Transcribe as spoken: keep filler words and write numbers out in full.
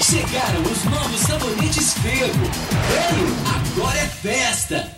Chegaram os novos sabonetes Ferro. Velho, agora é festa.